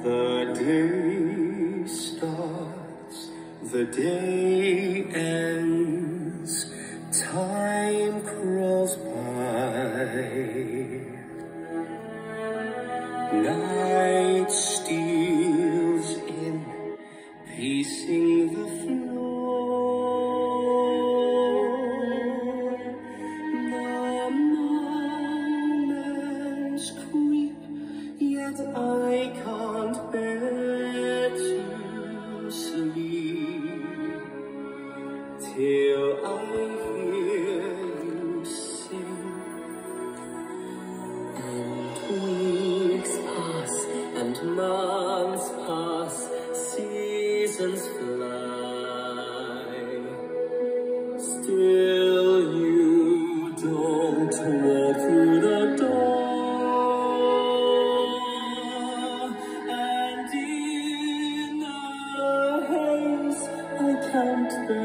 The day starts, the day ends, time crawls by. Night steals in, pacing the floor. The moments creep, yet I can't bear to sleep till I hear you sing. And weeks pass and months pass, seasons fly. Still you don't walk through the door. And in the haze I count the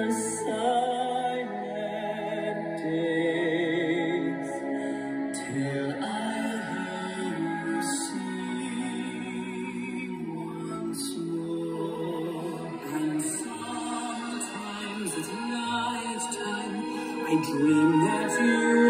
silent days till I hear you sing once more. And sometimes at night time I dream that you